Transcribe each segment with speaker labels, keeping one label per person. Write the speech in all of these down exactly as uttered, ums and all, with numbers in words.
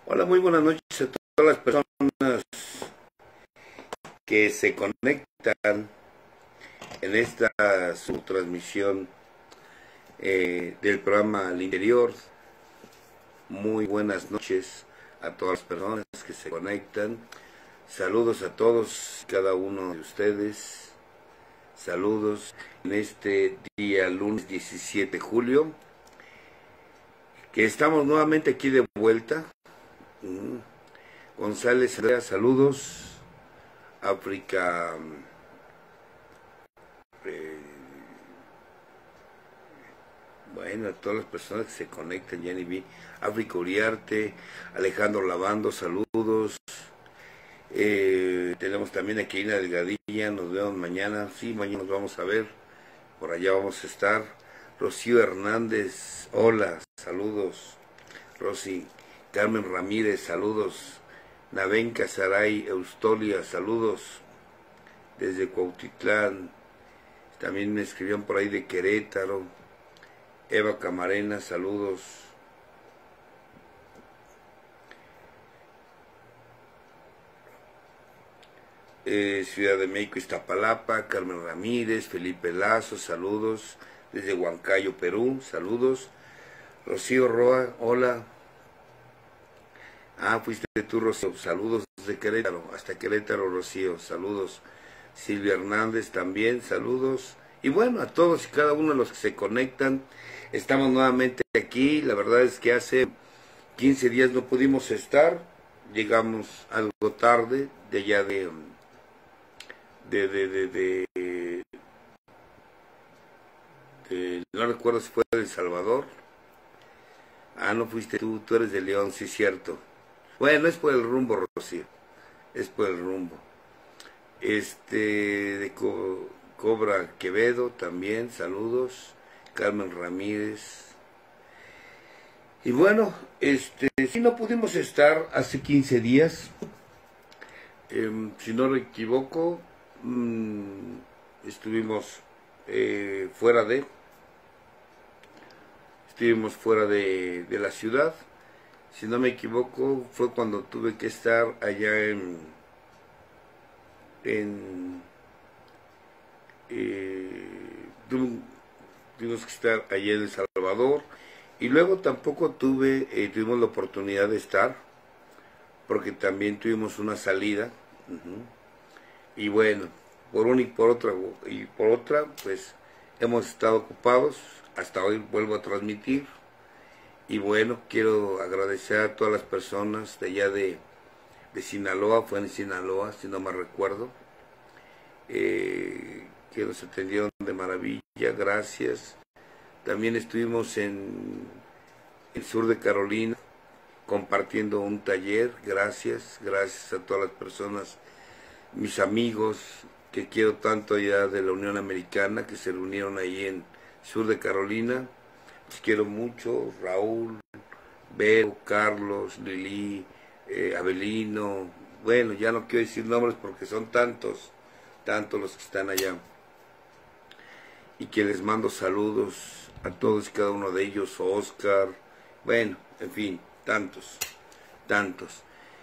Speaker 1: Hola, muy buenas noches a todas las personas que se conectan en esta su transmisión eh, del programa Al Interior. Muy buenas noches a todas las personas que se conectan. Saludos a todos, cada uno de ustedes. Saludos en este día lunes diecisiete de julio, que estamos nuevamente aquí de vuelta. Mm. González Andrea, saludos. África, eh, bueno, a todas las personas que se conectan, Jenny B, África Uriarte, Alejandro Lavando, saludos. Eh, tenemos también a Kirina Delgadilla, nos vemos mañana, sí, mañana nos vamos a ver, por allá vamos a estar. Rocío Hernández, hola, saludos. Rosy, Carmen Ramírez, saludos. Navenca Saray Eustolia, saludos desde Cuautitlán. También me escribían por ahí de Querétaro. Eva Camarena, saludos. Eh, Ciudad de México, Iztapalapa, Carmen Ramírez, Felipe Lazo, saludos. Desde Huancayo, Perú, saludos. Rocío Roa, hola. Ah, fuiste tú, Rocío, saludos desde Querétaro, hasta Querétaro, Rocío, saludos. Silvia Hernández también, saludos. Y bueno, a todos y cada uno de los que se conectan, estamos nuevamente aquí. La verdad es que hace quince días no pudimos estar, llegamos algo tarde, de allá de, de, de, de, de, de no recuerdo si fue de El Salvador. Ah, no fuiste tú, tú eres de León, sí, cierto. Bueno, es por el rumbo, Rocío, es por el rumbo. Este, de Co Cobra Quevedo también, saludos. Carmen Ramírez. Y bueno, este, si no pudimos estar hace quince días, eh, si no me equivoco, mmm, estuvimos eh, fuera de, estuvimos fuera de, de la ciudad. Si no me equivoco, fue cuando tuve que estar allá en, en eh, tuvimos que estar allá en El Salvador, y luego tampoco tuve, eh, tuvimos la oportunidad de estar, porque también tuvimos una salida, uh-huh. Y bueno, por una y por otra, y por otra, pues hemos estado ocupados, hasta hoy vuelvo a transmitir. Y bueno, quiero agradecer a todas las personas de allá de, de Sinaloa, fue en Sinaloa, si no me recuerdo, eh, que nos atendieron de maravilla, gracias. También estuvimos en el sur de Carolina, compartiendo un taller, gracias, gracias a todas las personas, mis amigos, que quiero tanto allá de la Unión Americana, que se reunieron ahí en sur de Carolina. Los quiero mucho, Raúl, Vero, Carlos, Lili, eh, Abelino, bueno, ya no quiero decir nombres porque son tantos, tantos los que están allá. Y que les mando saludos a todos y cada uno de ellos, Oscar, bueno, en fin, tantos, tantos.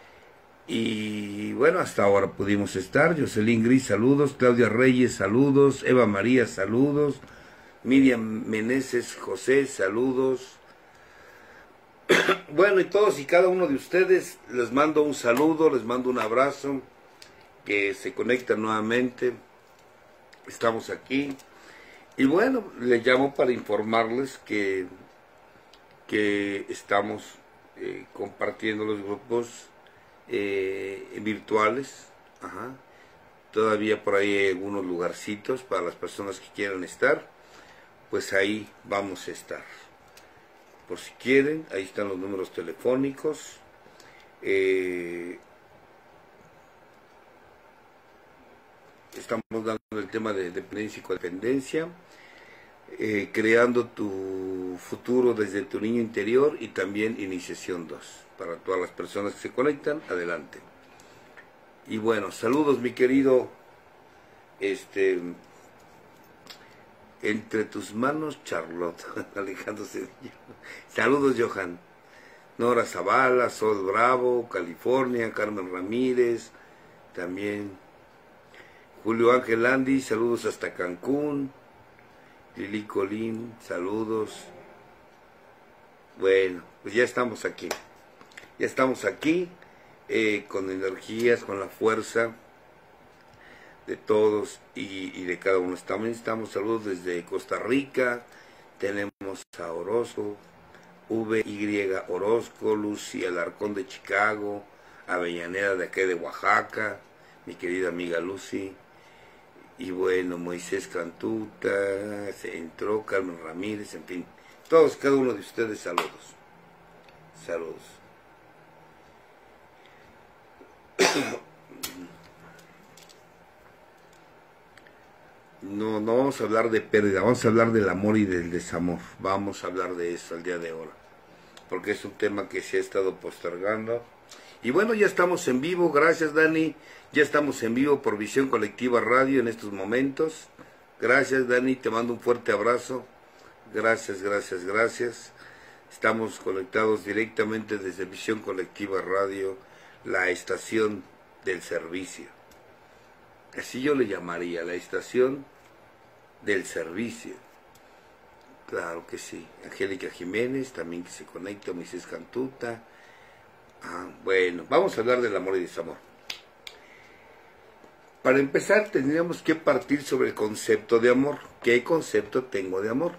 Speaker 1: Y bueno, hasta ahora pudimos estar. Jocelyn Gris, saludos. Claudia Reyes, saludos. Eva María, saludos. Miriam Meneses José, saludos. Bueno, y todos y cada uno de ustedes les mando un saludo, les mando un abrazo, que se conectan nuevamente. Estamos aquí. Y bueno, les llamo para informarles que, que estamos eh, compartiendo los grupos eh, virtuales. Ajá. Todavía por ahí hay algunos lugarcitos para las personas que quieran estar. Pues ahí vamos a estar. Por si quieren, ahí están los números telefónicos. Eh, estamos dando el tema de dependencia y codependencia, eh, creando tu futuro desde tu niño interior, y también iniciación dos. Para todas las personas que se conectan, adelante. Y bueno, saludos mi querido, este... Entre tus manos, Charlotte. Alejandro Cedillo. Saludos, Johan. Nora Zavala, Sol Bravo, California, Carmen Ramírez, también Julio Ángel Andy, saludos hasta Cancún, Lili Colín, saludos. Bueno, pues ya estamos aquí, ya estamos aquí, eh, con energías, con la fuerza de todos y, y de cada uno. También estamos, saludos desde Costa Rica, tenemos a Orozco, V Y Orozco, Lucy Alarcón de Chicago, Avellaneda de aquí de Oaxaca, mi querida amiga Lucy, y bueno, Moisés Cantuta, se entró, Carmen Ramírez, en fin, todos, cada uno de ustedes, saludos, saludos. No, no vamos a hablar de pérdida, vamos a hablar del amor y del desamor. Vamos a hablar de eso al día de ahora, porque es un tema que se ha estado postergando. Y bueno, ya estamos en vivo, gracias Dani, ya estamos en vivo por Visión Colectiva Radio en estos momentos. Gracias Dani, te mando un fuerte abrazo. Gracias, gracias, gracias. Estamos conectados directamente desde Visión Colectiva Radio, la estación del servicio. Así yo le llamaría, la estación del servicio. Claro que sí. Angélica Jiménez, también que se conecta, Moisés Cantuta. Ah, bueno, vamos a hablar del amor y desamor. Para empezar, tendríamos que partir sobre el concepto de amor. ¿Qué concepto tengo de amor?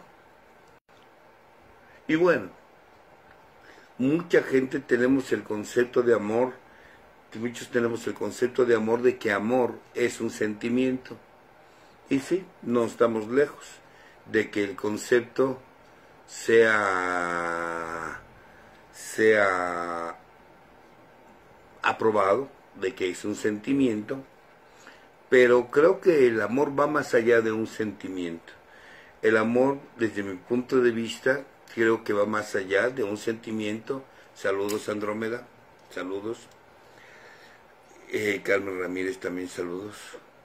Speaker 1: Y bueno, mucha gente tenemos el concepto de amor, muchos tenemos el concepto de amor de que amor es un sentimiento. Y sí, no estamos lejos de que el concepto sea, sea aprobado, de que es un sentimiento, pero creo que el amor va más allá de un sentimiento. El amor, desde mi punto de vista, creo que va más allá de un sentimiento. Saludos Andrómeda, saludos. Eh, Carmen Ramírez también saludos.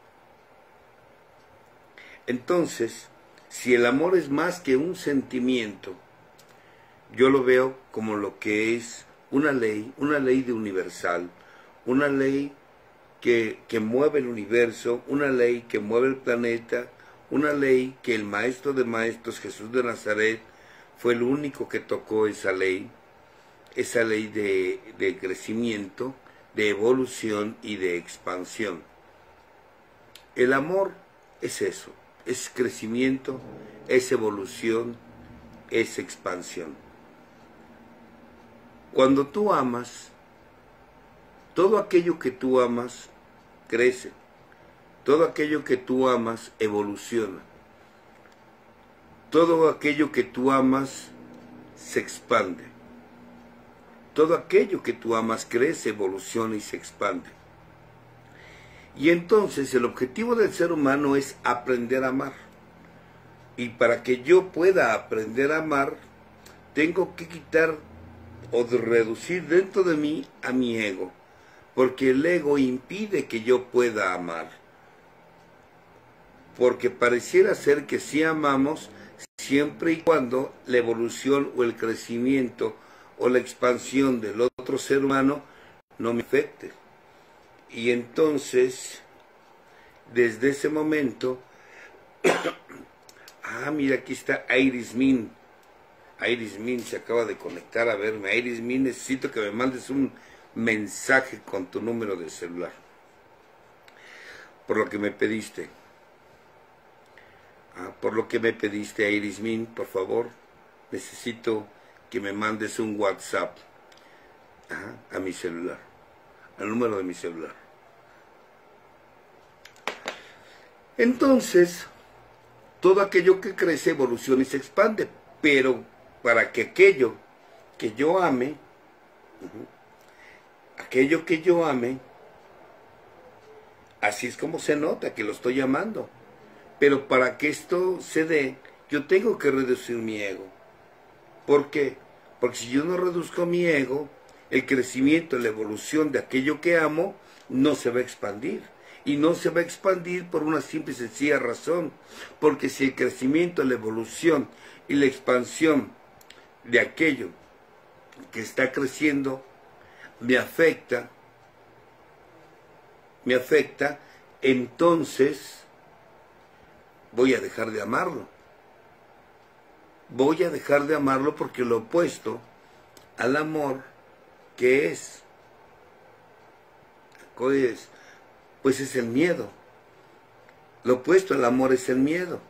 Speaker 1: Entonces, si el amor es más que un sentimiento, yo lo veo como lo que es una ley, una ley de universal, una ley que, que mueve el universo, una ley que mueve el planeta, una ley que el maestro de maestros, Jesús de Nazaret, fue el único que tocó esa ley, esa ley de, de crecimiento, de evolución y de expansión. El amor es eso, es crecimiento, es evolución, es expansión. Cuando tú amas, todo aquello que tú amas crece, todo aquello que tú amas evoluciona, todo aquello que tú amas se expande. Todo aquello que tú amas crece, evoluciona y se expande. Y entonces el objetivo del ser humano es aprender a amar. Y para que yo pueda aprender a amar, tengo que quitar o reducir dentro de mí a mi ego. Porque el ego impide que yo pueda amar. Porque pareciera ser que sí amamos siempre y cuando la evolución o el crecimiento o la expansión del otro ser humano no me afecte. Y entonces, desde ese momento, ah, mira, aquí está Iris Min. Iris Min se acaba de conectar a verme. Iris Min, necesito que me mandes un mensaje con tu número de celular, por lo que me pediste. Ah, por lo que me pediste, Iris Min, por favor, necesito que me mandes un WhatsApp ah, a mi celular, al número de mi celular. Entonces, todo aquello que crece, evoluciona y se expande, pero para que aquello que yo ame, uh-huh, aquello que yo ame, así es como se nota que lo estoy amando. Pero para que esto se dé, yo tengo que reducir mi ego. ¿Por qué? Porque si yo no reduzco mi ego, el crecimiento, la evolución de aquello que amo, no se va a expandir. Y no se va a expandir por una simple y sencilla razón. Porque si el crecimiento, la evolución y la expansión de aquello que está creciendo me afecta, me afecta, entonces voy a dejar de amarlo. Voy a dejar de amarlo porque lo opuesto al amor, ¿qué es? ¿Qué es? Pues es el miedo. Lo opuesto al amor es el miedo.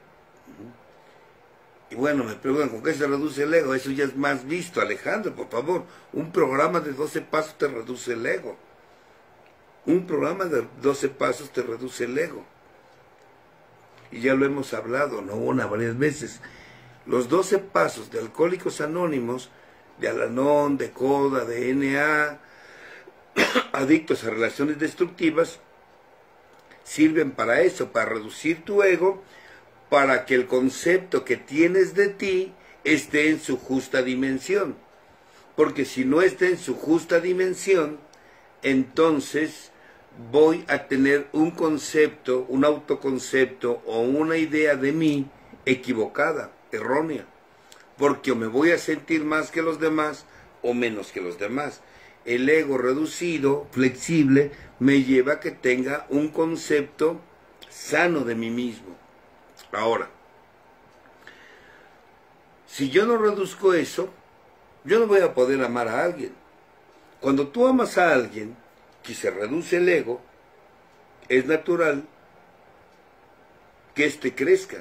Speaker 1: Y bueno, me preguntan, ¿con qué se reduce el ego? Eso ya es más visto. Alejandro, por favor, un programa de doce pasos te reduce el ego. Un programa de doce pasos te reduce el ego. Y ya lo hemos hablado, no una, varias veces. Los doce pasos de Alcohólicos Anónimos, de Al-Anon, de CODA, de N A, adictos a relaciones destructivas, sirven para eso, para reducir tu ego, para que el concepto que tienes de ti esté en su justa dimensión. Porque si no está en su justa dimensión, entonces voy a tener un concepto, un autoconcepto o una idea de mí equivocada, errónea. Porque o me voy a sentir más que los demás o menos que los demás. El ego reducido, flexible, me lleva a que tenga un concepto sano de mí mismo. Ahora, si yo no reduzco eso, yo no voy a poder amar a alguien. Cuando tú amas a alguien, que se reduce el ego, es natural que éste crezca,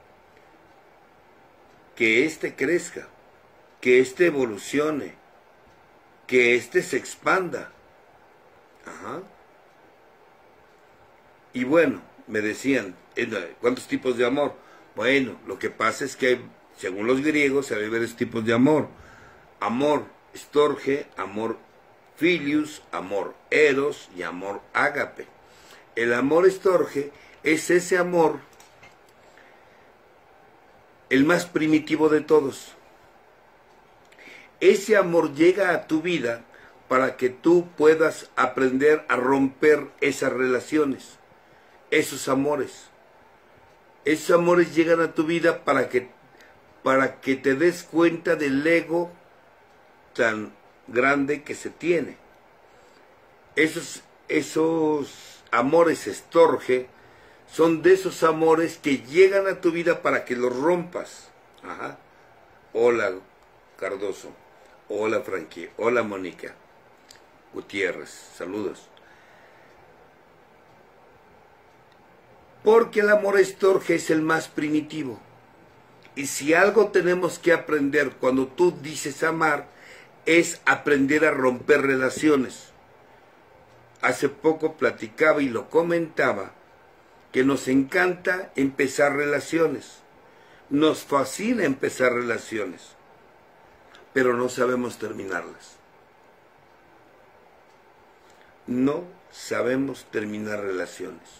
Speaker 1: que éste crezca, que éste evolucione, que éste se expanda. Ajá. Y bueno, me decían, ¿cuántos tipos de amor? Bueno, lo que pasa es que hay, según los griegos, hay varios tipos de amor. Amor estorge, amor filius, amor eros y amor ágape. El amor estorge es ese amor, el más primitivo de todos. Ese amor llega a tu vida para que tú puedas aprender a romper esas relaciones, esos amores. Esos amores llegan a tu vida para que, para que te des cuenta del ego tan grande que se tiene. Esos, esos amores estorge son de esos amores que llegan a tu vida para que los rompas. Ajá. Hola Cardoso, hola Frankie, hola Mónica Gutiérrez, saludos. Porque el amor estorge es el más primitivo. Y si algo tenemos que aprender cuando tú dices amar, es aprender a romper relaciones. Hace poco platicaba y lo comentaba, que nos encanta empezar relaciones. Nos fascina empezar relaciones, pero no sabemos terminarlas. No sabemos terminar relaciones.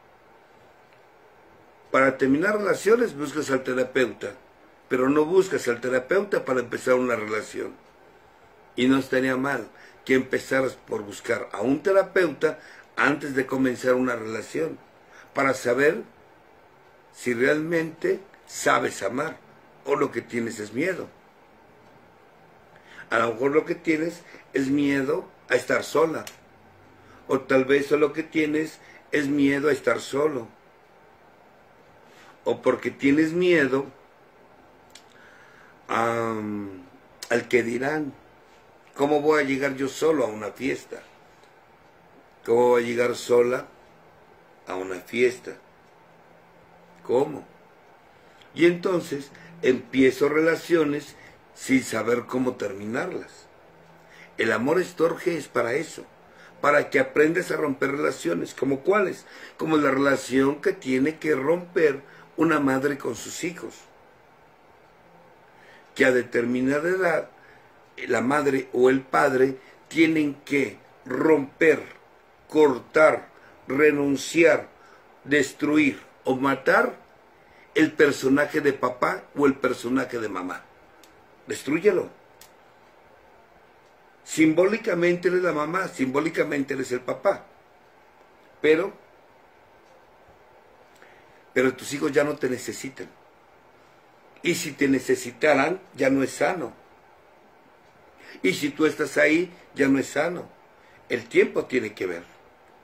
Speaker 1: Para terminar relaciones buscas al terapeuta, pero no buscas al terapeuta para empezar una relación. Y no estaría mal que empezaras por buscar a un terapeuta antes de comenzar una relación, para saber si realmente sabes amar o lo que tienes es miedo. A lo mejor lo que tienes es miedo a estar sola, o tal vez lo que tienes es miedo a estar solo, o porque tienes miedo a, al que dirán. ¿Cómo voy a llegar yo solo a una fiesta? ¿Cómo voy a llegar sola a una fiesta? ¿Cómo? Y entonces empiezo relaciones sin saber cómo terminarlas. El amor estorge es para eso, para que aprendas a romper relaciones. ¿Como cuáles? Como la relación que tiene que romper una madre con sus hijos, que a determinada edad la madre o el padre tienen que romper, cortar, renunciar, destruir o matar el personaje de papá o el personaje de mamá. Destrúyelo. Simbólicamente eres la mamá, simbólicamente eres el papá, pero pero tus hijos ya no te necesitan, y si te necesitaran ya no es sano. Y si tú estás ahí, ya no es sano. El tiempo tiene que ver.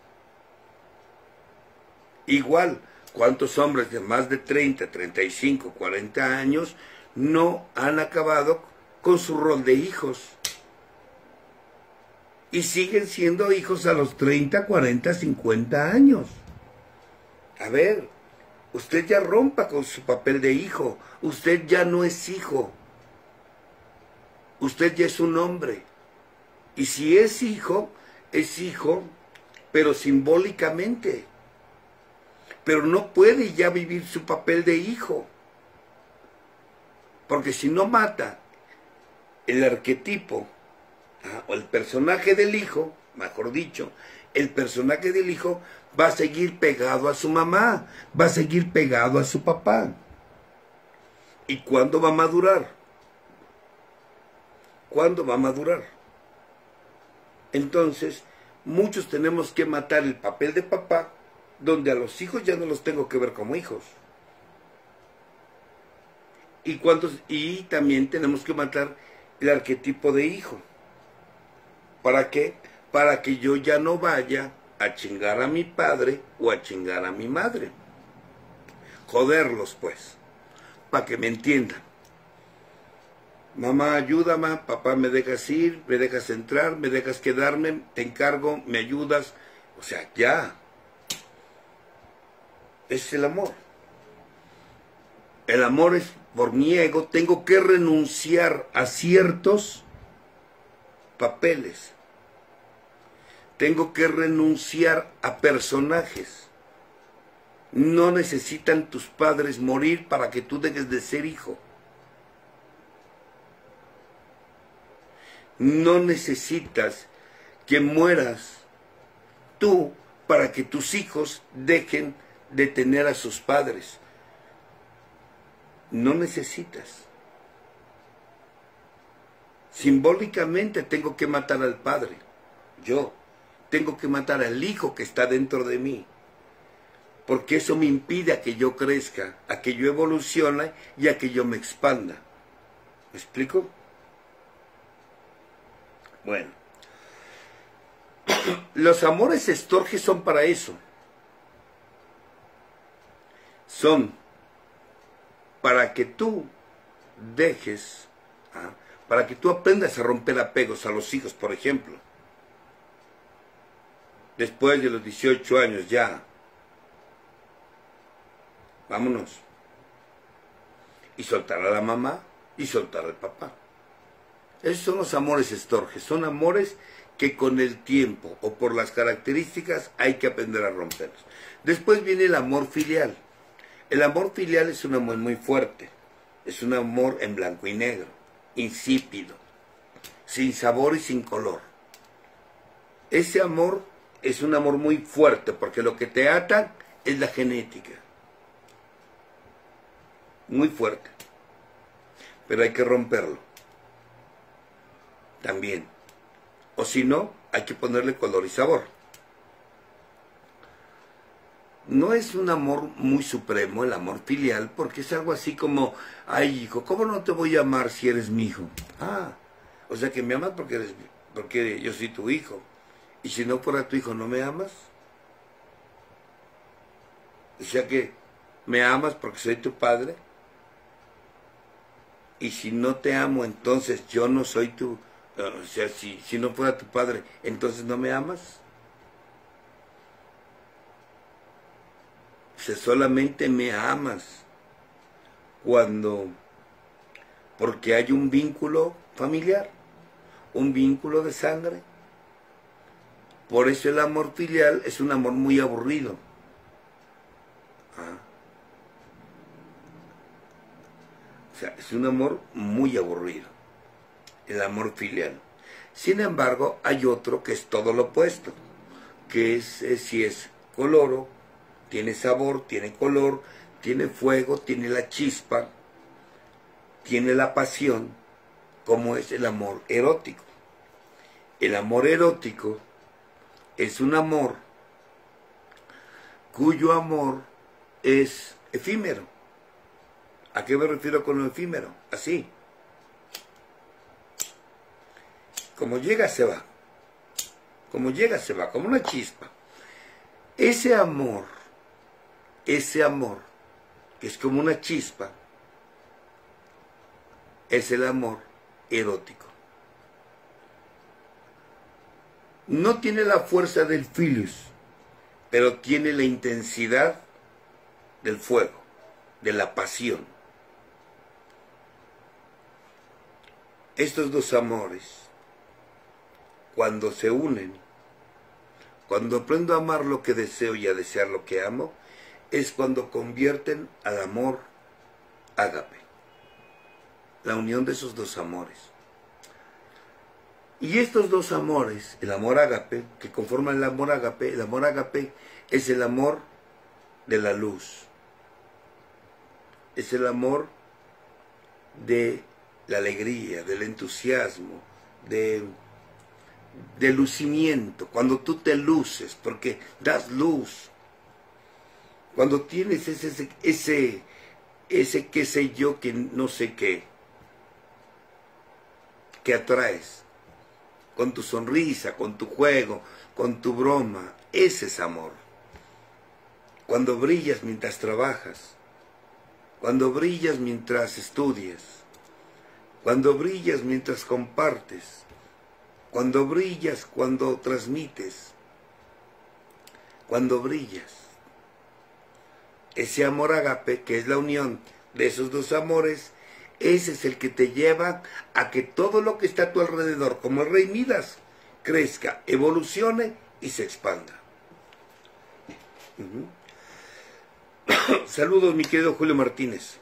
Speaker 1: Igual, ¿cuántos hombres de más de treinta, treinta y cinco, cuarenta años no han acabado con su rol de hijos? Y siguen siendo hijos a los treinta, cuarenta, cincuenta años. A ver, usted ya rompa con su papel de hijo. Usted ya no es hijo. Usted ya es un hombre. Y si es hijo, es hijo, pero simbólicamente. Pero no puede ya vivir su papel de hijo. Porque si no mata el arquetipo, ¿ah? o el personaje del hijo, mejor dicho, el personaje del hijo va a seguir pegado a su mamá, va a seguir pegado a su papá. ¿Y cuándo va a madurar? ¿Cuándo va a madurar? Entonces, muchos tenemos que matar el papel de papá, donde a los hijos ya no los tengo que ver como hijos. Y, cuántos, y también tenemos que matar el arquetipo de hijo. ¿Para qué? Para que yo ya no vaya a chingar a mi padre o a chingar a mi madre. Joderlos, pues, para que me entiendan. Mamá, ayúdame, papá, me dejas ir, me dejas entrar, me dejas quedarme, te encargo, me ayudas. O sea, ya. Ese es el amor. El amor es por mi ego, tengo que renunciar a ciertos papeles. Tengo que renunciar a personajes. No necesitan tus padres morir para que tú dejes de ser hijo. No necesitas que mueras tú para que tus hijos dejen de tener a sus padres. No necesitas. Simbólicamente tengo que matar al padre. Yo tengo que matar al hijo que está dentro de mí. Porque eso me impide a que yo crezca, a que yo evolucione y a que yo me expanda. ¿Me explico? Bueno. Los amores estorges son para eso. Son para que tú dejes, ¿ah? para que tú aprendas a romper apegos a los hijos, por ejemplo. Después de los dieciocho años ya, vámonos. Y soltar a la mamá y soltar al papá. Esos son los amores estorges, son amores que con el tiempo o por las características hay que aprender a romperlos. Después viene el amor filial. El amor filial es un amor muy fuerte, es un amor en blanco y negro, insípido, sin sabor y sin color. Ese amor es un amor muy fuerte porque lo que te ata es la genética. Muy fuerte. Pero hay que romperlo. También. O si no, hay que ponerle color y sabor. No es un amor muy supremo el amor filial, porque es algo así como, ay hijo, ¿cómo no te voy a amar si eres mi hijo? Ah, o sea que me amas porque, eres, porque yo soy tu hijo. Y si no fuera tu hijo, ¿no me amas? O sea que me amas porque soy tu padre. Y si no te amo, entonces yo no soy tu... O sea, si, si no fuera tu padre, entonces no me amas. O sea, solamente me amas cuando... Porque hay un vínculo familiar, un vínculo de sangre. Por eso el amor filial es un amor muy aburrido. ¿Ah? O sea, es un amor muy aburrido, el amor filial. Sin embargo, hay otro que es todo lo opuesto, que es, es si es coloro, tiene sabor, tiene color, tiene fuego, tiene la chispa, tiene la pasión, como es el amor erótico. El amor erótico es un amor cuyo amor es efímero. ¿A qué me refiero con lo efímero? Así. como llega se va, como llega se va, como una chispa. Ese amor, ese amor, que es como una chispa, es el amor erótico. No tiene la fuerza del filius, pero tiene la intensidad del fuego, de la pasión. Estos dos amores, cuando se unen, cuando aprendo a amar lo que deseo y a desear lo que amo, es cuando convierten al amor ágape. La unión de esos dos amores. Y estos dos amores, el amor ágape, que conforman el amor ágape, el amor ágape es el amor de la luz. Es el amor de la alegría, del entusiasmo, de, de lucimiento, cuando tú te luces, porque das luz. Cuando tienes ese, ese, ese, ese qué sé yo, que no sé qué, que atraes, con tu sonrisa, con tu juego, con tu broma, ese es amor. Cuando brillas mientras trabajas, cuando brillas mientras estudias, cuando brillas mientras compartes, cuando brillas cuando transmites, cuando brillas. Ese amor ágape, que es la unión de esos dos amores, ese es el que te lleva a que todo lo que está a tu alrededor, como el rey Midas, crezca, evolucione y se expanda. Uh-huh. Saludos, mi querido Julio Martínez.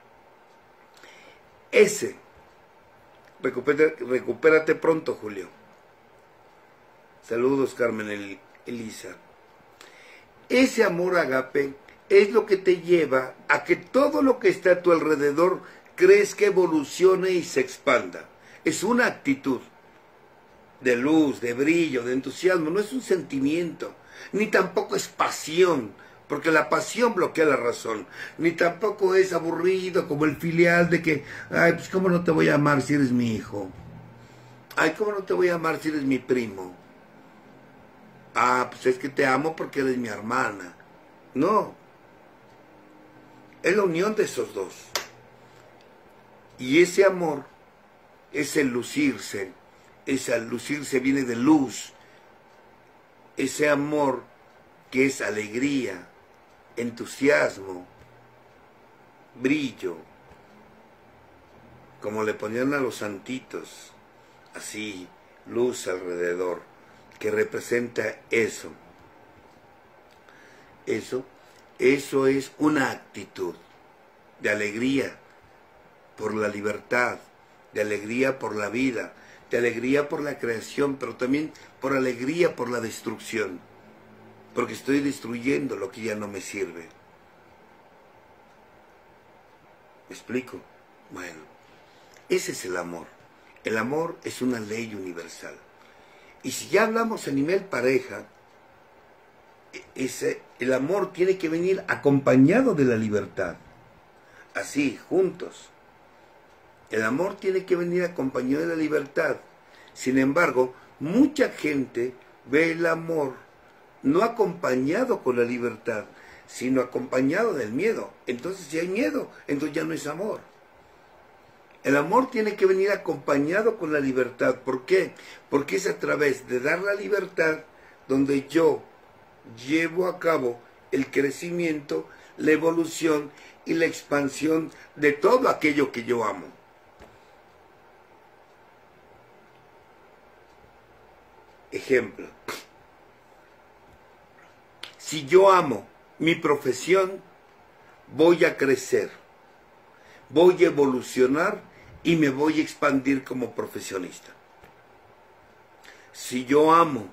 Speaker 1: Ese, recupérate, recupérate pronto, Julio. Saludos, Carmen El, Elisa. Ese amor ágape es lo que te lleva a que todo lo que está a tu alrededor crezca, evolucione y se expanda. Es una actitud de luz, de brillo, de entusiasmo. No es un sentimiento, ni tampoco es pasión, porque la pasión bloquea la razón. Ni tampoco es aburrido como el filial de que, ay, pues cómo no te voy a amar si eres mi hijo. Ay, cómo no te voy a amar si eres mi primo. Ah, pues es que te amo porque eres mi hermana. No. Es la unión de esos dos. Y ese amor es el lucirse. Ese lucirse viene de luz. Ese amor que es alegría, entusiasmo, brillo. Como le ponían a los santitos. Así, luz alrededor. Que representa eso. Eso, eso es una actitud de alegría por la libertad, de alegría por la vida, de alegría por la creación, pero también por alegría por la destrucción, porque estoy destruyendo lo que ya no me sirve. ¿Me explico? Bueno, ese es el amor. El amor es una ley universal. Y si ya hablamos a nivel pareja, ese, el amor tiene que venir acompañado de la libertad. Así, juntos. El amor tiene que venir acompañado de la libertad. Sin embargo, mucha gente ve el amor no acompañado con la libertad, sino acompañado del miedo. Entonces, si hay miedo, entonces ya no es amor. El amor tiene que venir acompañado con la libertad. ¿Por qué? Porque es a través de dar la libertad donde yo llevo a cabo el crecimiento, la evolución y la expansión de todo aquello que yo amo. Ejemplo. Si yo amo mi profesión, voy a crecer, voy a evolucionar y me voy a expandir como profesionista. Si yo amo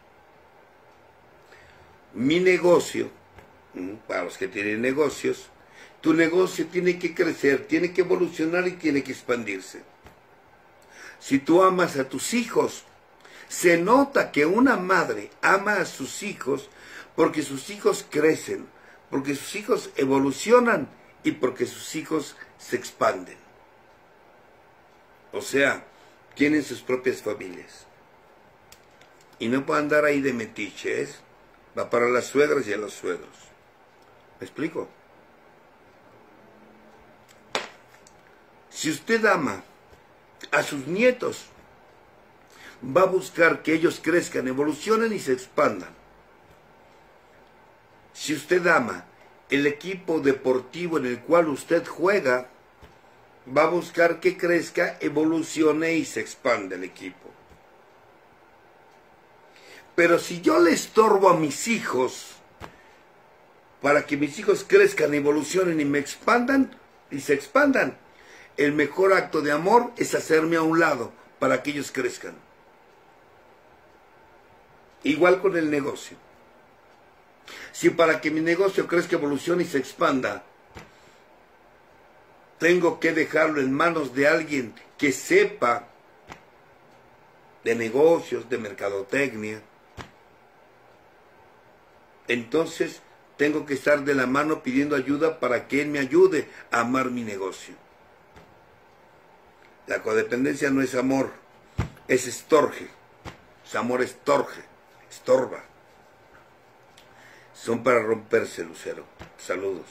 Speaker 1: mi negocio, para los que tienen negocios, tu negocio tiene que crecer, tiene que evolucionar y tiene que expandirse. Si tú amas a tus hijos, se nota que una madre ama a sus hijos porque sus hijos crecen, porque sus hijos evolucionan y porque sus hijos se expanden. O sea, tienen sus propias familias. Y no puede andar ahí de metiches, va para las suegras y a los suegros. ¿Me explico? Si usted ama a sus nietos, va a buscar que ellos crezcan, evolucionen y se expandan. Si usted ama el equipo deportivo en el cual usted juega, va a buscar que crezca, evolucione y se expanda el equipo. Pero si yo le estorbo a mis hijos para que mis hijos crezcan, evolucionen y me expandan y se expandan, el mejor acto de amor es hacerme a un lado para que ellos crezcan. Igual con el negocio. Si para que mi negocio crezca, evolucione y se expanda, tengo que dejarlo en manos de alguien que sepa de negocios, de mercadotecnia, entonces tengo que estar de la mano pidiendo ayuda para que él me ayude a amar mi negocio. La codependencia no es amor, es estorje. Su amor estorje, estorba. Son para romperse, Lucero. Saludos.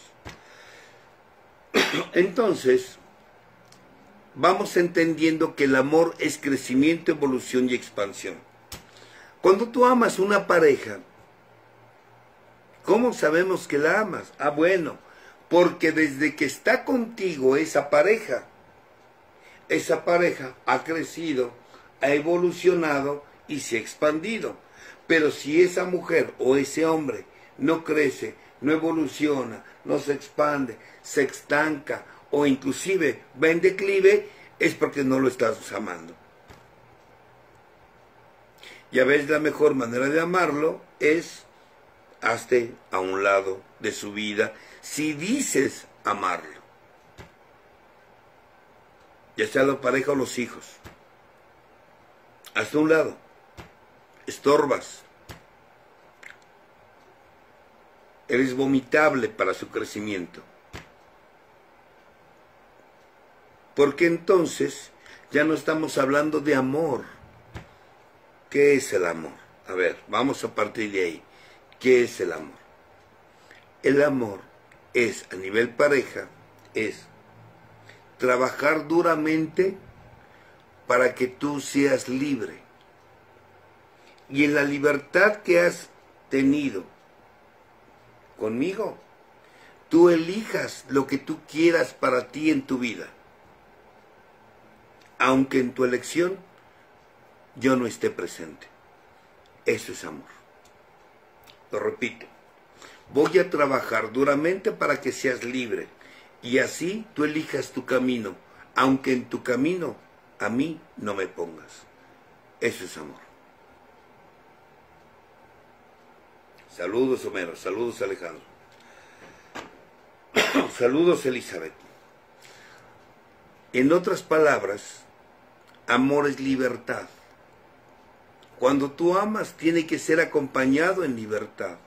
Speaker 1: Entonces, vamos entendiendo que el amor es crecimiento, evolución y expansión. Cuando tú amas una pareja, ¿cómo sabemos que la amas? Ah, bueno, porque desde que está contigo esa pareja, esa pareja ha crecido, ha evolucionado y se ha expandido. Pero si esa mujer o ese hombre no crece, no evoluciona, no se expande, se estanca o inclusive va en declive, es porque no lo estás amando. Y a veces la mejor manera de amarlo es hazte a un lado de su vida si dices amarlo. Ya sea la pareja o los hijos. Hazte a un lado. Estorbas. Eres vomitable para su crecimiento. Porque entonces ya no estamos hablando de amor. ¿Qué es el amor? A ver, vamos a partir de ahí. ¿Qué es el amor? El amor es, a nivel pareja, es trabajar duramente para que tú seas libre. Y en la libertad que has tenido conmigo, tú elijas lo que tú quieras para ti en tu vida. Aunque en tu elección yo no esté presente. Eso es amor. Lo repito. Voy a trabajar duramente para que seas libre. Y así tú elijas tu camino. Aunque en tu camino a mí no me pongas. Eso es amor. Saludos, Homero. Saludos, Alejandro. Saludos, Elizabeth. En otras palabras, amor es libertad. Cuando tú amas, tiene que ser acompañado en libertad.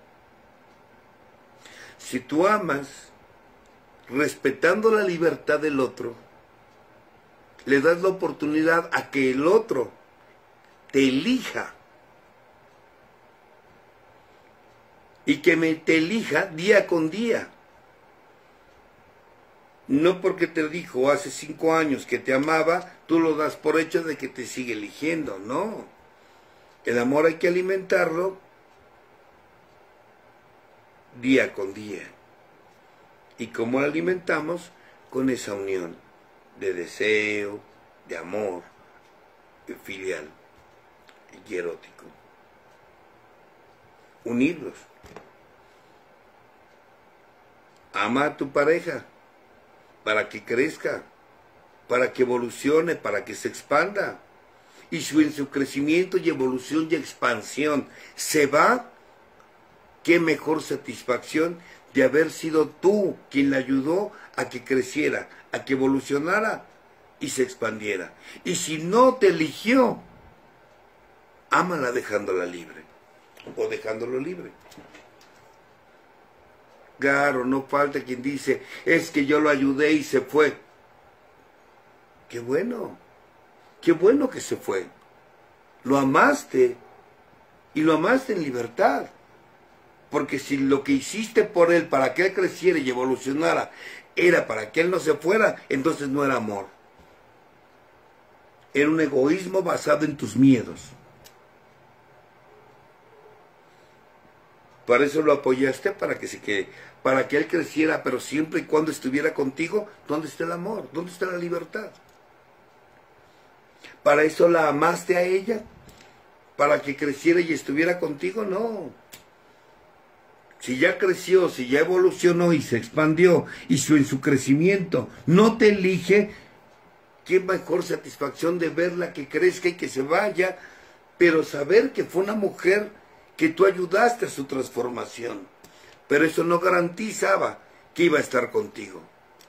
Speaker 1: Si tú amas, respetando la libertad del otro, le das la oportunidad a que el otro te elija. Y que me te elija día con día. No porque te dijo hace cinco años que te amaba, tú lo das por hecho de que te sigue eligiendo. No. El amor hay que alimentarlo día con día. ¿Y cómo lo alimentamos? Con esa unión de deseo, de amor, de filial y erótico. Unirlos. Ama a tu pareja para que crezca, para que evolucione, para que se expanda. Y su, en su crecimiento y evolución y expansión se va, qué mejor satisfacción de haber sido tú quien le ayudó a que creciera, a que evolucionara y se expandiera. Y si no te eligió, ámala dejándola libre o dejándolo libre. Claro, no falta quien dice, es que yo lo ayudé y se fue. Qué bueno. qué bueno que se fue. Lo amaste y lo amaste en libertad. Porque si lo que hiciste por él para que él creciera y evolucionara era para que él no se fuera, entonces no era amor. Era un egoísmo basado en tus miedos. Para eso lo apoyaste, para que, se quede, para que él creciera, pero siempre y cuando estuviera contigo, ¿dónde está el amor? ¿Dónde está la libertad? Para eso la amaste a ella, para que creciera y estuviera contigo, no. Si ya creció, si ya evolucionó y se expandió, y su, en su crecimiento no te elige, qué mejor satisfacción de verla que crezca y que se vaya, pero saber que fue una mujer que tú ayudaste a su transformación. Pero eso no garantizaba que iba a estar contigo.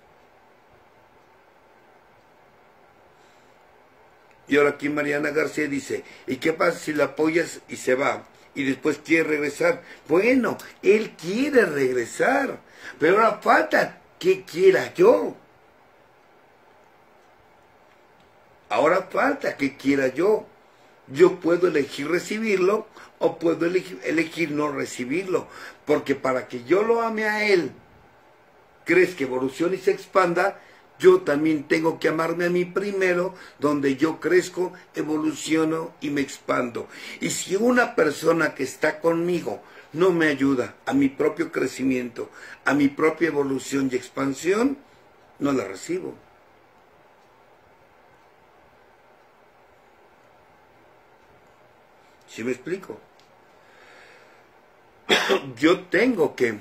Speaker 1: Y ahora aquí Mariana García dice, ¿y qué pasa si la apoyas y se va? Y después quiere regresar. Bueno, él quiere regresar, pero ahora falta que quiera yo. Ahora falta que quiera yo. Yo puedo elegir recibirlo o puedo elegir, elegir no recibirlo. Porque para que yo lo ame a él, crees que evolucione y se expanda, yo también tengo que amarme a mí primero, donde yo crezco, evoluciono y me expando. Y si una persona que está conmigo no me ayuda a mi propio crecimiento, a mi propia evolución y expansión, no la recibo. ¿Sí me explico? Yo tengo que,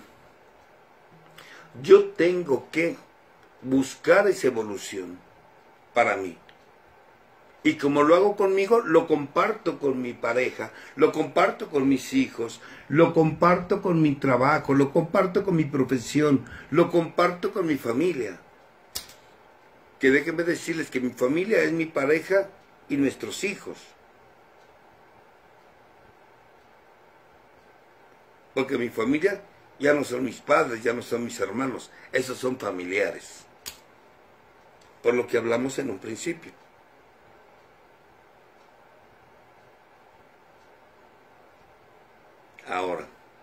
Speaker 1: yo tengo que buscar esa evolución para mí. Y como lo hago conmigo, lo comparto con mi pareja, lo comparto con mis hijos, lo comparto con mi trabajo, lo comparto con mi profesión, lo comparto con mi familia. Que déjenme decirles que mi familia es mi pareja y nuestros hijos. Porque mi familia ya no son mis padres, ya no son mis hermanos, esos son familiares. Por lo que hablamos en un principio. Ahora,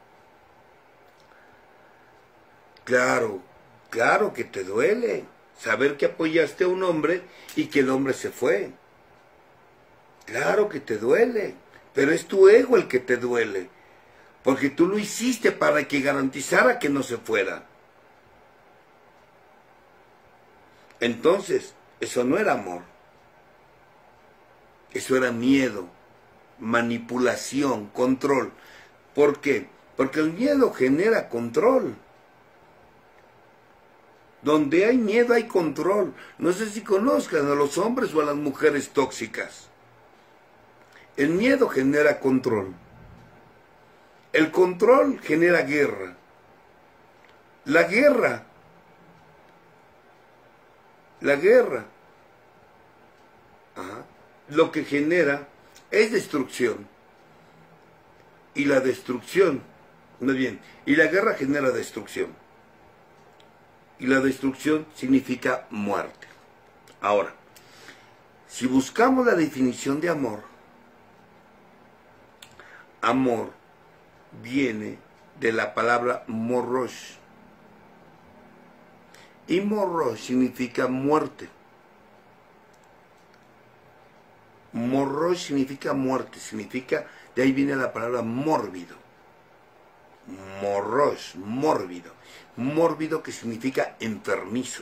Speaker 1: claro, claro que te duele saber que apoyaste a un hombre y que el hombre se fue. Claro que te duele, pero es tu ego el que te duele, porque tú lo hiciste para que garantizara que no se fuera. Entonces, eso no era amor. Eso era miedo, manipulación, control. ¿Por qué? Porque el miedo genera control. Donde hay miedo hay control. No sé si conozcan a los hombres o a las mujeres tóxicas. El miedo genera control. El control genera guerra. La guerra La guerra, ajá, lo que genera es destrucción. Y la destrucción, muy bien, y la guerra genera destrucción. Y la destrucción significa muerte. Ahora, si buscamos la definición de amor, amor viene de la palabra morosh. Y morosh significa muerte. Morosh significa muerte, significa, de ahí viene la palabra mórbido. Morosh, mórbido. Mórbido que significa enfermizo.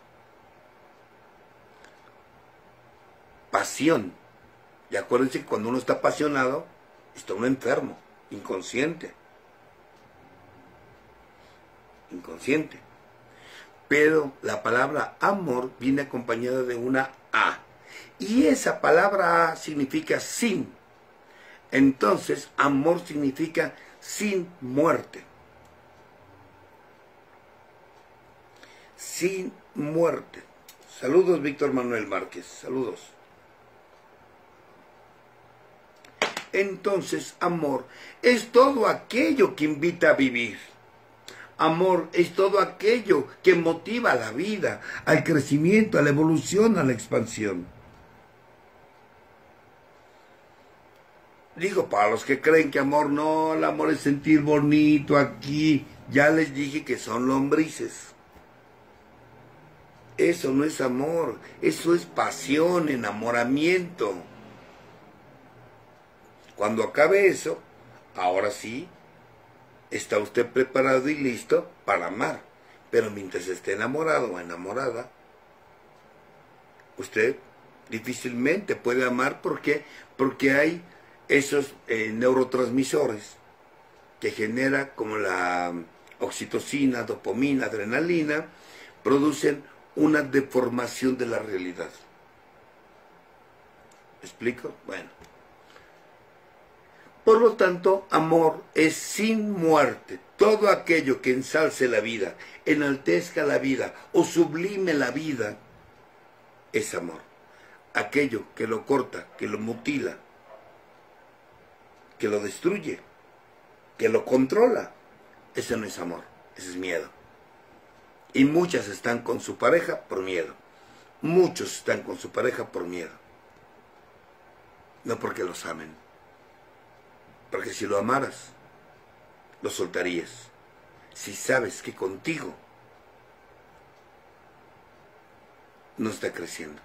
Speaker 1: Pasión. Y acuérdense que cuando uno está apasionado, está uno enfermo, inconsciente. Inconsciente. Pero la palabra amor viene acompañada de una A. Y esa palabra A significa sin. Entonces, amor significa sin muerte. Sin muerte. Saludos, Víctor Manuel Márquez. Saludos. Entonces, amor es todo aquello que invita a vivir. Amor es todo aquello que motiva a la vida, al crecimiento, a la evolución, a la expansión. Digo, para los que creen que amor no, el amor es sentir bonito aquí, ya les dije que son lombrices. Eso no es amor, eso es pasión, enamoramiento. Cuando acabe eso, ahora sí, está usted preparado y listo para amar. Pero mientras esté enamorado o enamorada, usted difícilmente puede amar. ¿Por qué? Porque hay esos eh, neurotransmisores que genera, como la oxitocina, dopamina, adrenalina, producen una deformación de la realidad. ¿Me explico? Bueno. Por lo tanto, amor es sin muerte. Todo aquello que ensalce la vida, enaltezca la vida o sublime la vida, es amor. Aquello que lo corta, que lo mutila, que lo destruye, que lo controla, ese no es amor, ese es miedo. Y muchas están con su pareja por miedo. Muchos están con su pareja por miedo. No porque los amen. Porque si lo amaras, lo soltarías. Si sabes que contigo no está creciendo.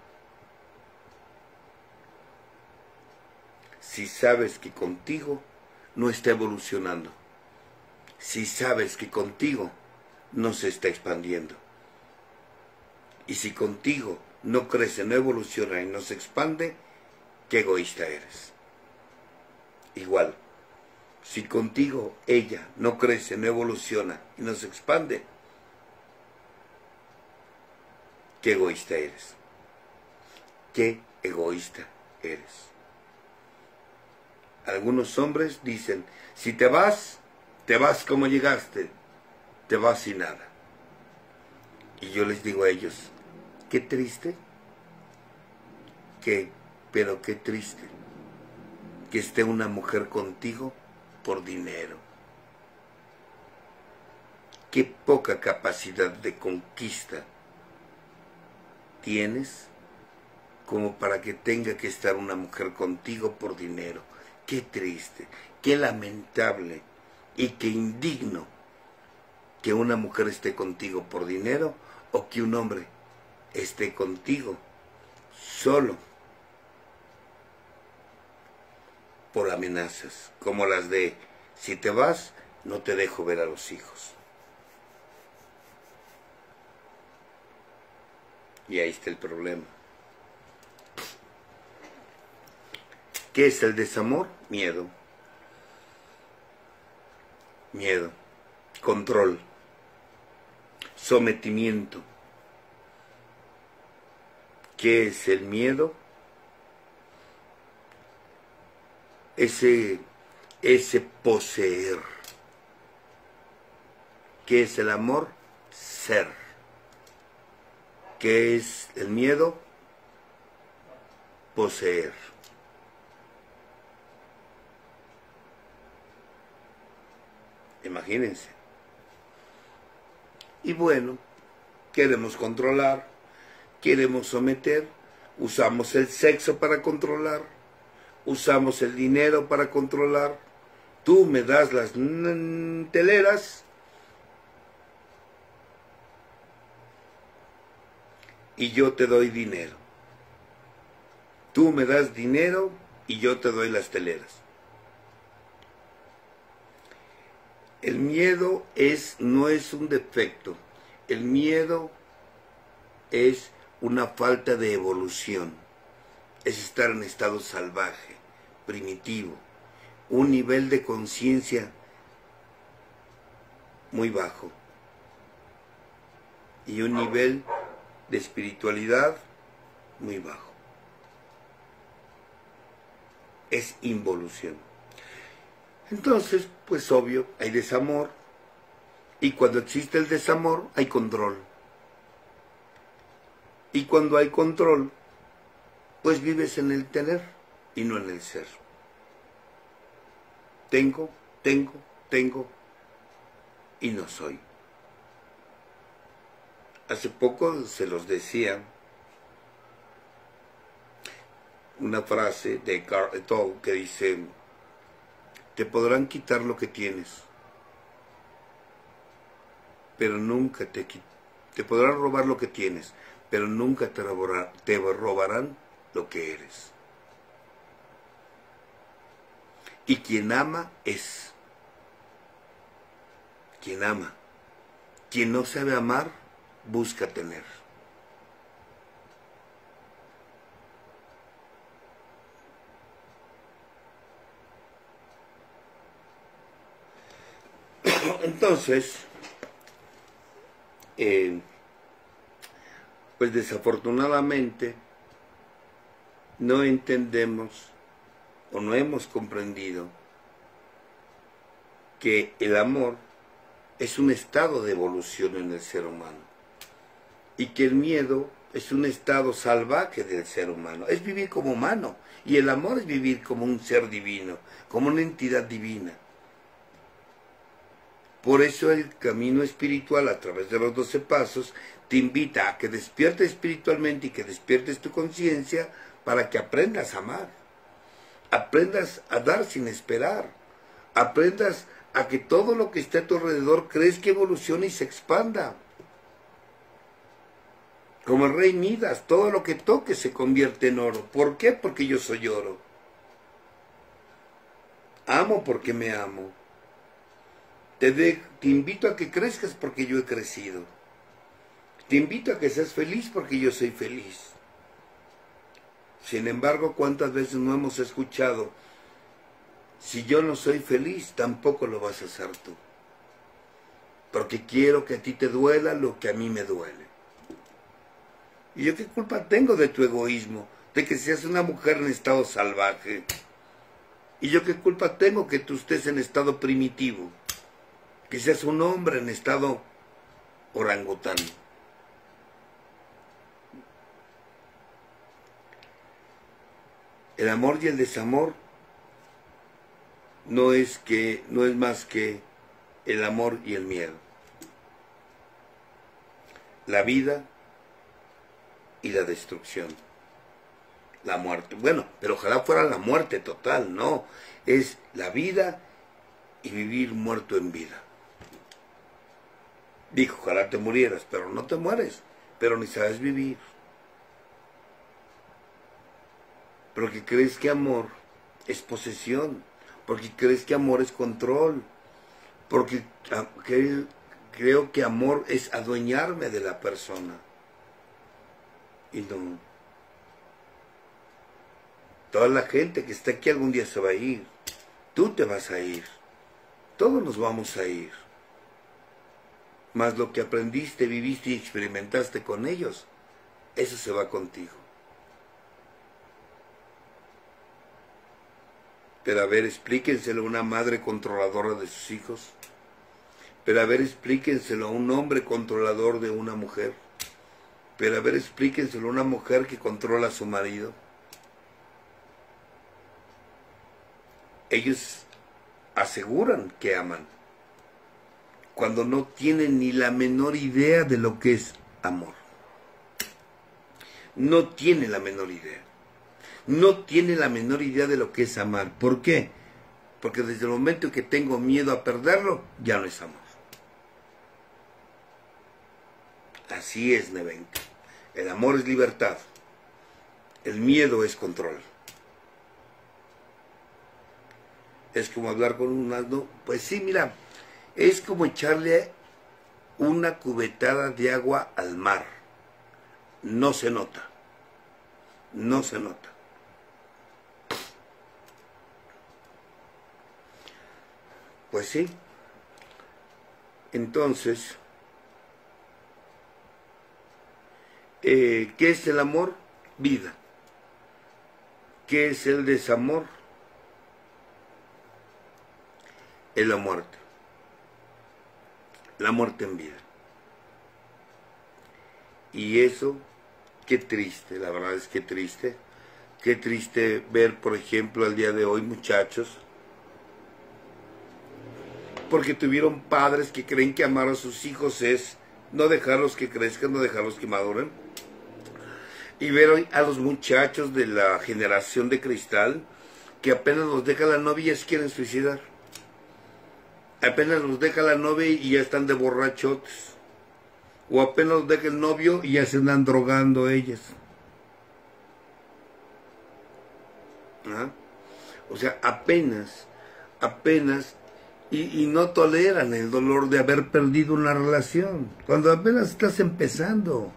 Speaker 1: Si sabes que contigo no está evolucionando. Si sabes que contigo no se está expandiendo. Y si contigo no crece, no evoluciona y no se expande, qué egoísta eres. Igual, si contigo ella no crece, no evoluciona y no se expande, qué egoísta eres. Qué egoísta eres. Algunos hombres dicen, si te vas, te vas como llegaste, te vas sin nada. Y yo les digo a ellos, qué triste, que, pero qué triste, que esté una mujer contigo por dinero. Qué poca capacidad de conquista tienes como para que tenga que estar una mujer contigo por dinero. Qué triste, qué lamentable y qué indigno que una mujer esté contigo por dinero o que un hombre esté contigo solo por amenazas, como las de, si te vas, no te dejo ver a los hijos. Y ahí está el problema. ¿Qué es el desamor? Miedo. Miedo. Control. Sometimiento. ¿Qué es el miedo? Ese, ese poseer. ¿Qué es el amor? Ser. ¿Qué es el miedo? Poseer. Imagínense. Y bueno, queremos controlar, queremos someter, usamos el sexo para controlar, usamos el dinero para controlar. Tú me das las teleras y yo te doy dinero. Tú me das dinero y yo te doy las teleras. El miedo es, no es un defecto. El miedo es una falta de evolución. Es estar en estado salvaje, primitivo. Un nivel de conciencia muy bajo. Y un nivel de espiritualidad muy bajo. Es involución. Entonces, pues obvio, hay desamor. Y cuando existe el desamor, hay control. Y cuando hay control, pues vives en el tener y no en el ser. Tengo, tengo, tengo y no soy. Hace poco se los decía una frase de Eckhart Tolle que dice, Te podrán quitar lo que tienes, pero nunca te quitarán. Te podrán robar lo que tienes, pero nunca te robarán, te robarán lo que eres. Y quien ama es. Quien ama. Quien no sabe amar, busca tener. Entonces, eh, pues desafortunadamente no entendemos o no hemos comprendido que el amor es un estado de evolución en el ser humano y que el miedo es un estado salvaje del ser humano, es vivir como humano, y el amor es vivir como un ser divino, como una entidad divina. Por eso el camino espiritual a través de los doce pasos te invita a que despiertes espiritualmente y que despiertes tu conciencia para que aprendas a amar, aprendas a dar sin esperar, aprendas a que todo lo que esté a tu alrededor crezca, evolucione y se expanda. Como el rey Midas, todo lo que toque se convierte en oro. ¿Por qué? Porque yo soy oro. Amo porque me amo. Te, de, te invito a que crezcas porque yo he crecido. Te invito a que seas feliz porque yo soy feliz. Sin embargo, ¿cuántas veces no hemos escuchado? Si yo no soy feliz, tampoco lo vas a hacer tú. Porque quiero que a ti te duela lo que a mí me duele. ¿Y yo qué culpa tengo de tu egoísmo? De que seas una mujer en estado salvaje. ¿Y yo qué culpa tengo que tú estés en estado primitivo? Que seas un hombre en estado orangután. El amor y el desamor no es que no es más que el amor y el miedo. La vida y la destrucción. La muerte. Bueno, pero ojalá fuera la muerte total, no. Es la vida y vivir muerto en vida. Dijo, ojalá te murieras, pero no te mueres, pero ni sabes vivir. Porque crees que amor es posesión, porque crees que amor es control, porque que, creo que amor es adueñarme de la persona. Y no. Toda la gente que está aquí algún día se va a ir. Tú te vas a ir. Todos nos vamos a ir. Mas lo que aprendiste, viviste y experimentaste con ellos, eso se va contigo. Pero a ver, explíquenselo a una madre controladora de sus hijos. Pero a ver, explíquenselo a un hombre controlador de una mujer. Pero a ver, explíquenselo a una mujer que controla a su marido. Ellos aseguran que aman, cuando no tienen ni la menor idea de lo que es amor. No tiene la menor idea. No tiene la menor idea de lo que es amar. ¿Por qué? Porque desde el momento que tengo miedo a perderlo, ya no es amor. Así es, Nevenka. El amor es libertad. El miedo es control. Es como hablar con un asno. Pues sí, mira, es como echarle una cubetada de agua al mar. No se nota. No se nota. Pues sí. Entonces, eh, ¿qué es el amor? Vida. ¿Qué es el desamor? Es la muerte. La muerte en vida. Y eso, qué triste, la verdad es que triste. Qué triste ver, por ejemplo, al día de hoy muchachos, porque tuvieron padres que creen que amar a sus hijos es no dejarlos que crezcan, no dejarlos que maduren. Y ver hoy a los muchachos de la generación de cristal que apenas los deja la novia y ya se quieren suicidar. Apenas los deja la novia y ya están de borrachotes. O apenas los deja el novio y ya se andan drogando ellas. ¿Ah? O sea, apenas, apenas, y, y no toleran el dolor de haber perdido una relación, cuando apenas estás empezando.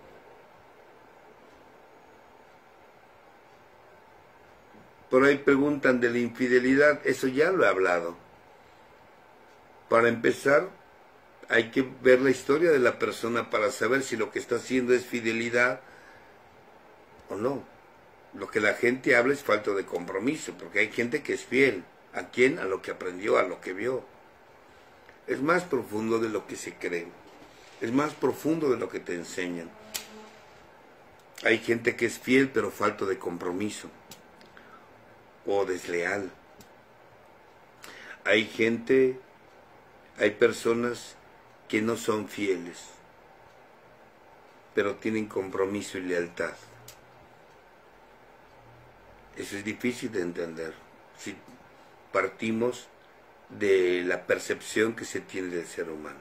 Speaker 1: Por ahí preguntan de la infidelidad, eso ya lo he hablado. Para empezar, hay que ver la historia de la persona para saber si lo que está haciendo es fidelidad o no. Lo que la gente habla es falta de compromiso, porque hay gente que es fiel. ¿A quién? A lo que aprendió, a lo que vio. Es más profundo de lo que se cree. Es más profundo de lo que te enseñan. Hay gente que es fiel, pero falta de compromiso. O desleal. Hay gente, hay personas que no son fieles, pero tienen compromiso y lealtad. Eso es difícil de entender si partimos de la percepción que se tiene del ser humano.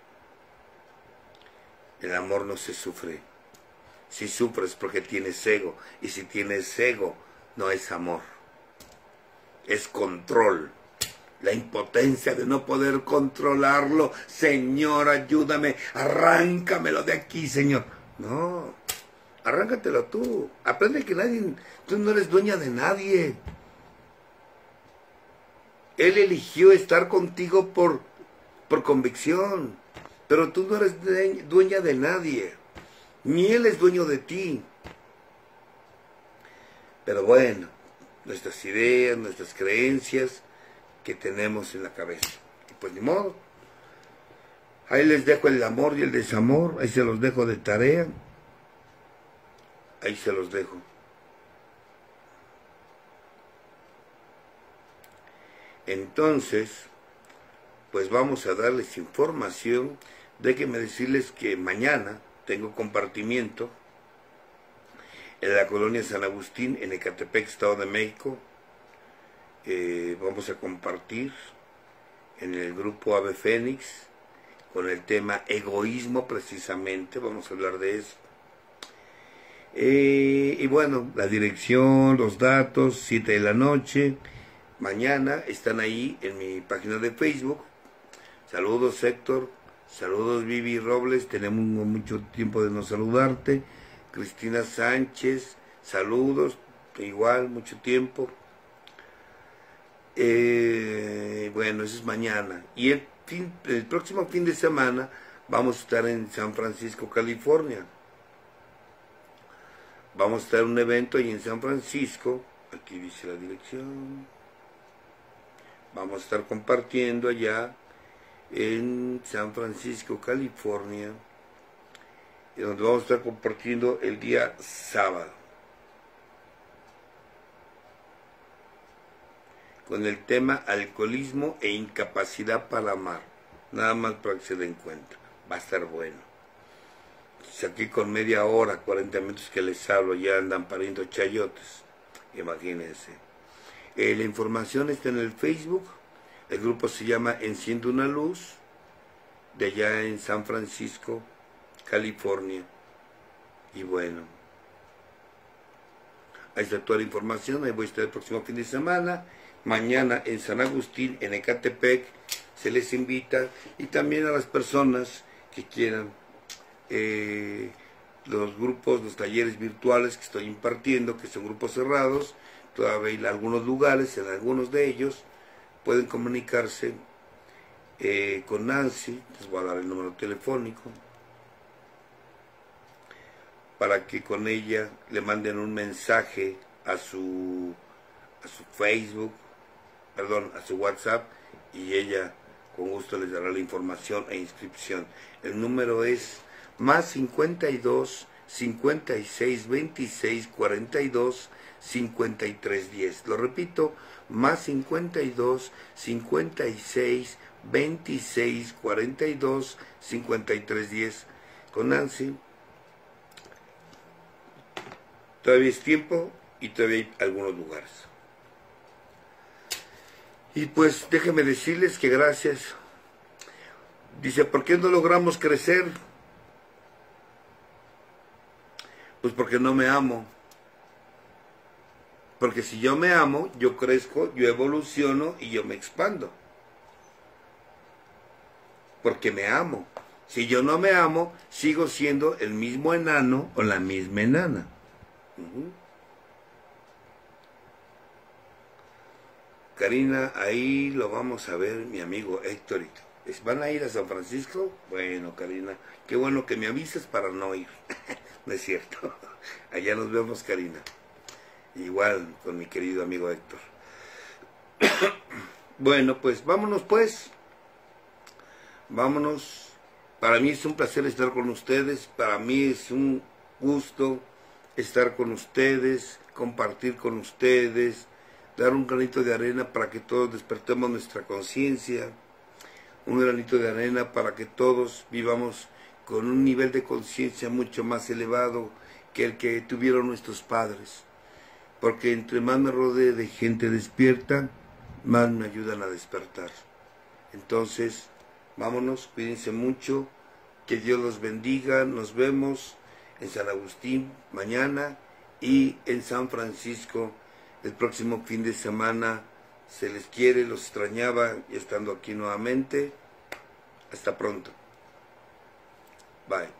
Speaker 1: El amor no se sufre. Si sufres porque tienes ego, y si tienes ego, no es amor. Es control. La impotencia de no poder controlarlo. Señor, ayúdame, arráncamelo de aquí, Señor. No, arráncatelo tú. Aprende que nadie, tú no eres dueña de nadie. Él eligió estar contigo por, por convicción, pero tú no eres dueña de nadie, ni él es dueño de ti. Pero bueno, nuestras ideas, nuestras creencias que tenemos en la cabeza. Y pues ni modo. Ahí les dejo el amor y el desamor, ahí se los dejo de tarea. Ahí se los dejo. Entonces, pues vamos a darles información. Déjenme decirles que mañana tengo compartimiento en la colonia San Agustín, en Ecatepec, Estado de México. Eh, vamos a compartir en el grupo Ave Fénix con el tema egoísmo, precisamente. Vamos a hablar de eso. Eh, y bueno, la dirección, los datos, siete de la noche. Mañana están ahí en mi página de Facebook. Saludos, Héctor. Saludos, Vivi Robles. Tenemos mucho tiempo de no saludarte. Cristina Sánchez. Saludos. Igual, mucho tiempo. Eh, bueno, eso es mañana. Y el, fin, el próximo fin de semana vamos a estar en San Francisco, California. Vamos a estar en un evento ahí en San Francisco. Aquí dice la dirección. Vamos a estar compartiendo allá en San Francisco, California, y donde vamos a estar compartiendo el día sábado, con el tema alcoholismo e incapacidad para amar. Nada más para que se den cuenta. Va a estar bueno. Si aquí con media hora, cuarenta minutos que les hablo, ya andan pariendo chayotes. Imagínense. Eh, la información está en el Facebook. El grupo se llama Enciende una Luz, de allá en San Francisco, California. Y bueno, ahí está toda la información. Ahí voy a estar el próximo fin de semana. Mañana en San Agustín, en Ecatepec, se les invita. Y también a las personas que quieran eh, los grupos, los talleres virtuales que estoy impartiendo, que son grupos cerrados. Todavía hay algunos lugares, en algunos de ellos pueden comunicarse eh, con Nancy. Les voy a dar el número telefónico para que con ella le manden un mensaje a su a su Facebook, perdón, a su WhatsApp, y ella con gusto les dará la información e inscripción. El número es más cincuenta y dos, cincuenta y seis, veintiséis, cuarenta y dos, cincuenta y tres, diez. Lo repito, más cincuenta y dos, cincuenta y seis, veintiséis, cuarenta y dos, cincuenta y tres, diez. Con Nancy. Todavía es tiempo y todavía hay algunos lugares. Y pues déjenme decirles que gracias. Dice, ¿por qué no logramos crecer? Pues porque no me amo. Porque si yo me amo, yo crezco, yo evoluciono y yo me expando. Porque me amo. Si yo no me amo, sigo siendo el mismo enano o la misma enana. Uh-huh. Karina, ahí lo vamos a ver, mi amigo Héctorito. ¿Van a ir a San Francisco? Bueno, Karina, qué bueno que me avises para no ir. No es cierto. Allá nos vemos, Karina. Igual con mi querido amigo Héctor. Bueno, pues vámonos pues. Vámonos. Para mí es un placer estar con ustedes. Para mí es un gusto estar con ustedes, compartir con ustedes, dar un granito de arena para que todos despertemos nuestra conciencia, un granito de arena para que todos vivamos con un nivel de conciencia mucho más elevado que el que tuvieron nuestros padres. Porque entre más me rodee de gente despierta, más me ayudan a despertar. Entonces, vámonos, cuídense mucho, que Dios los bendiga, nos vemos en San Agustín mañana y en San Francisco el próximo fin de semana. Se les quiere, los extrañaba y estando aquí nuevamente. Hasta pronto. Bye.